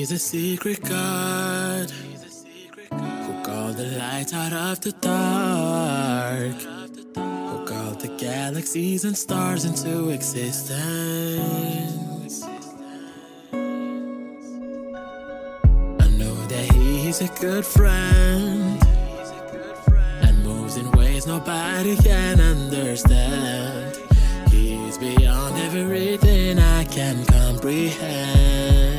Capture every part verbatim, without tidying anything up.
He's a secret God who called the light out of the dark, who called the galaxies and stars into existence. I know that He's a good friend and moves in ways nobody can understand. He's beyond everything I can comprehend.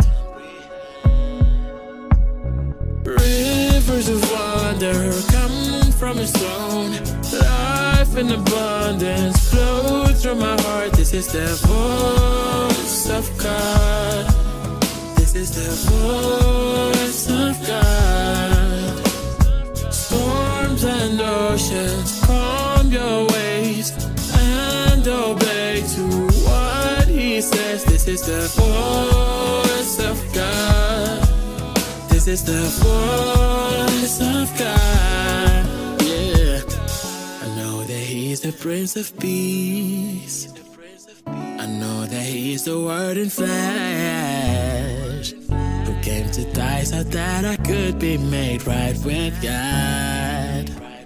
Rivers of wonder come from His throne. Life in abundance flows through my heart. This is the voice of God. This is the voice of God. Storms and oceans calm your waves and obey to what He says. This is the voice of God. This is the voice of God. Yeah, I know that He's the Prince of Peace. I know that He's the Word in flesh, who came to die so that I could be made right with God.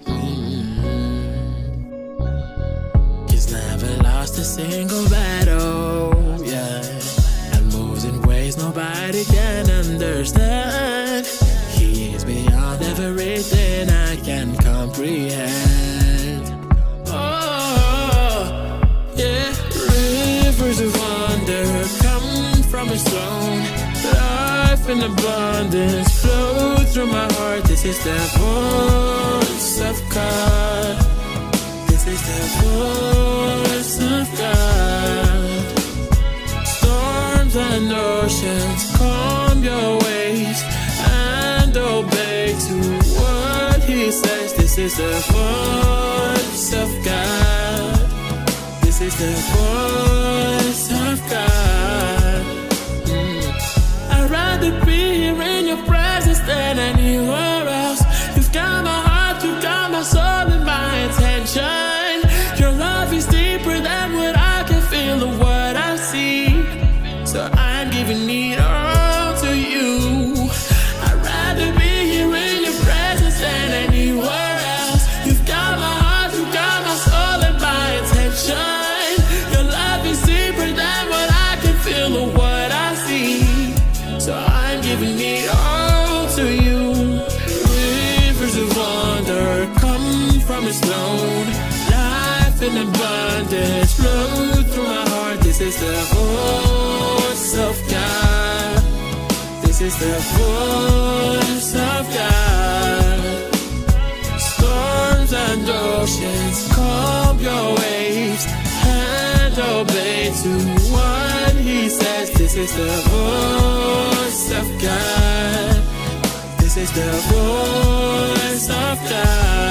Mm-hmm. He's never lost a single battle, yeah, and moves in ways nobody can understand. He is beyond everything I can comprehend. Oh, yeah. Rivers of wonder come from His throne. Life in abundance flow through my heart. This is the voice of God. This is the voice of God. Storms and oceans calm your waves and obey to what He says. This is the voice of God. This is the voice of God. Mm. I'd rather be here in your presence than anywhere else. You've got my heart, you've got my soul and my attention. Your love is deeper than what I can feel or what I see. So I'm giving it all to you. I'd rather be here in your presence than anywhere else. You've got my heart, you've got my soul and my attention. Your love is deeper than what I can feel or what I see. So I'm giving it all to you. Rivers of wonder come from His throne. Life in abundance flow through my heart. This is the voice of God. This is the voice of God. Storms and oceans calm your waves and obey to what He says. This is the voice of God. This is the voice of God.